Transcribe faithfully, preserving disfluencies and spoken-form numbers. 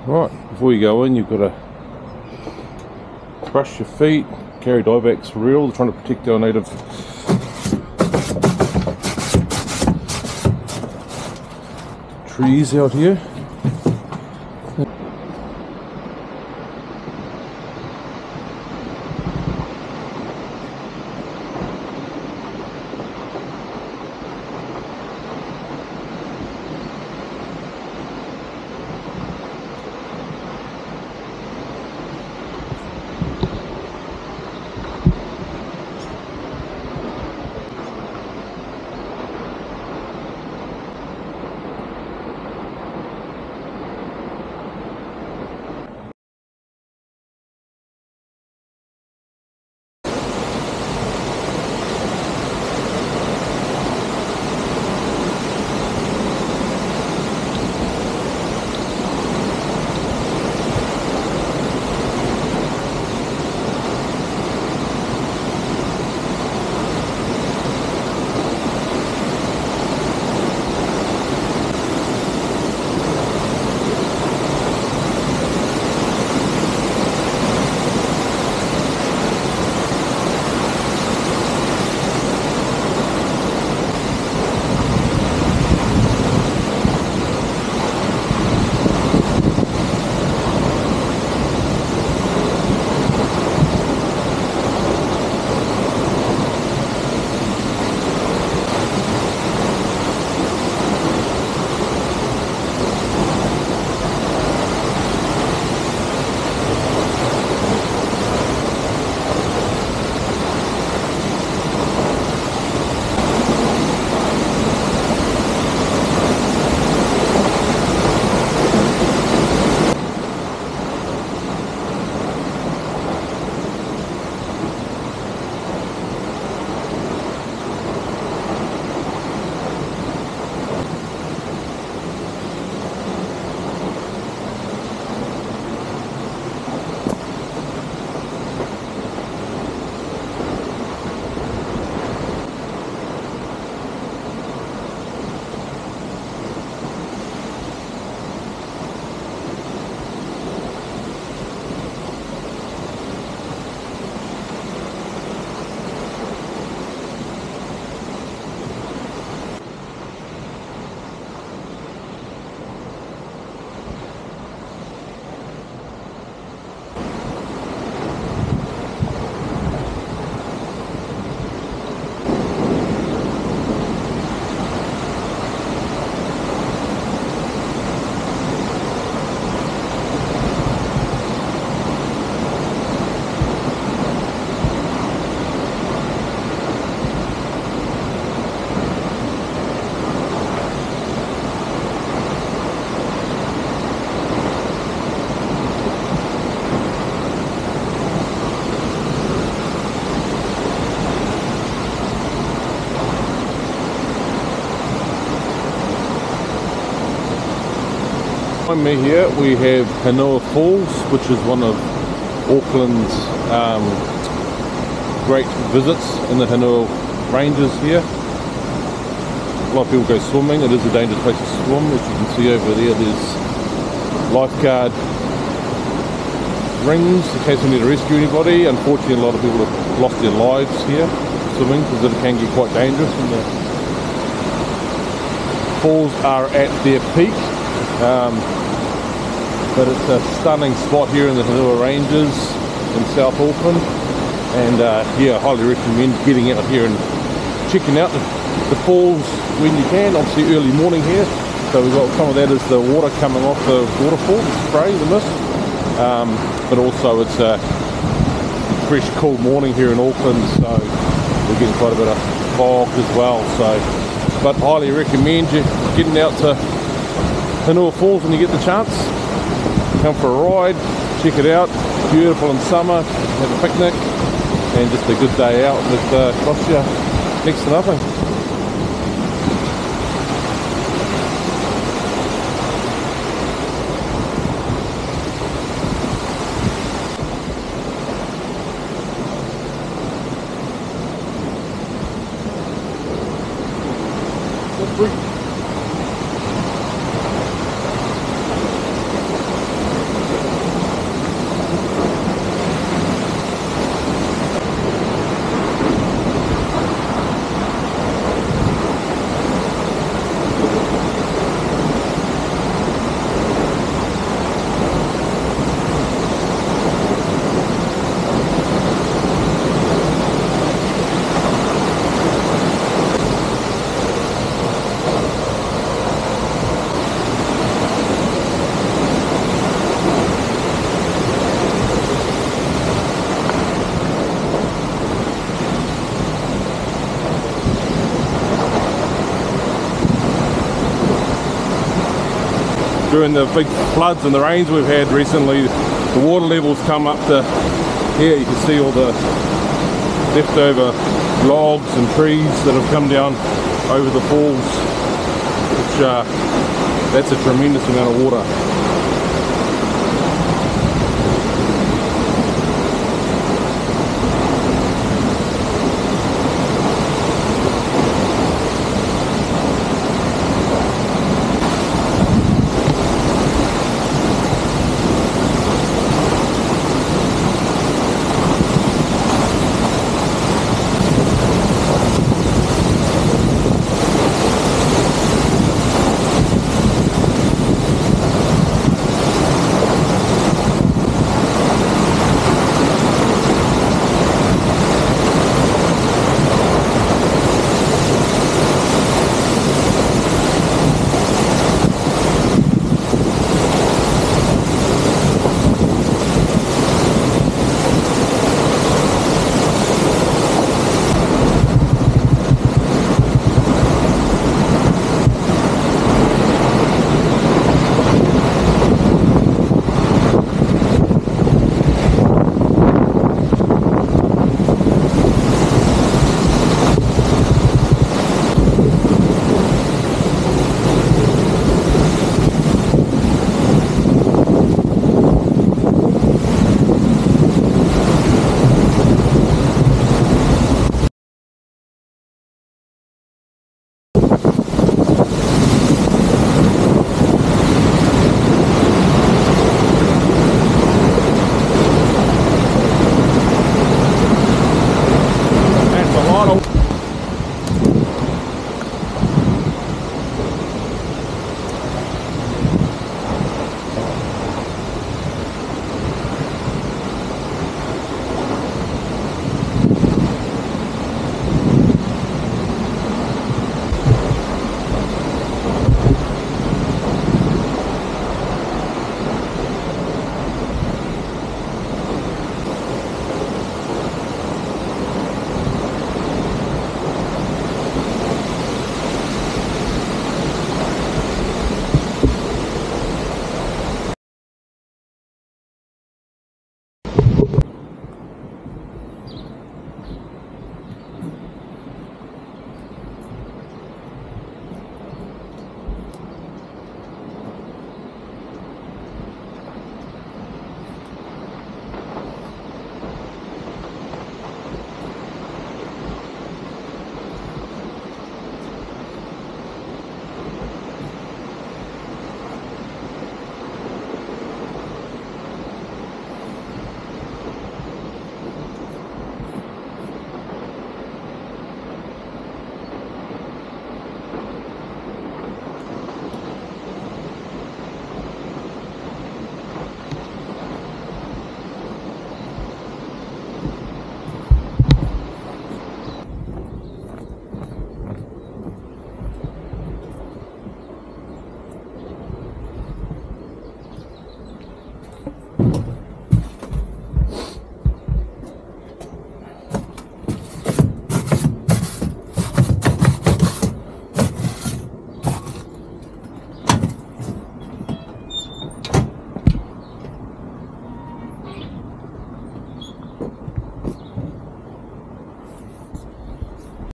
Right, before you go in, you've got to brush your feet, carry Dievax for real, trying to protect our native trees out here. Behind me here we have Hanua Falls, which is one of Auckland's um, great visits in the Hanua Ranges here. A lot of people go swimming. It is a dangerous place to swim. As you can see over there, there's lifeguard rings in case we need to rescue anybody. Unfortunately, a lot of people have lost their lives here swimming because it can get quite dangerous when the falls are at their peak. Um, but it's a stunning spot here in the Hanua Ranges in South Auckland, and uh, yeah, I highly recommend getting out here and checking out the, the falls when you can. Obviously early morning here, so we've got some of that as the water coming off the waterfall, the spray, the mist, um, but also it's a fresh cool morning here in Auckland, so we're getting quite a bit of fog as well. So but highly recommend you getting out to Hanua Falls when you get the chance. Come for a ride, check it out. It's beautiful in summer, have a picnic, and just a good day out that uh, costs you next to nothing. during the big floods and the rains we've had recently, the water levels come up to here. You can see all the leftover logs and trees that have come down over the falls, which uh, that's a tremendous amount of water.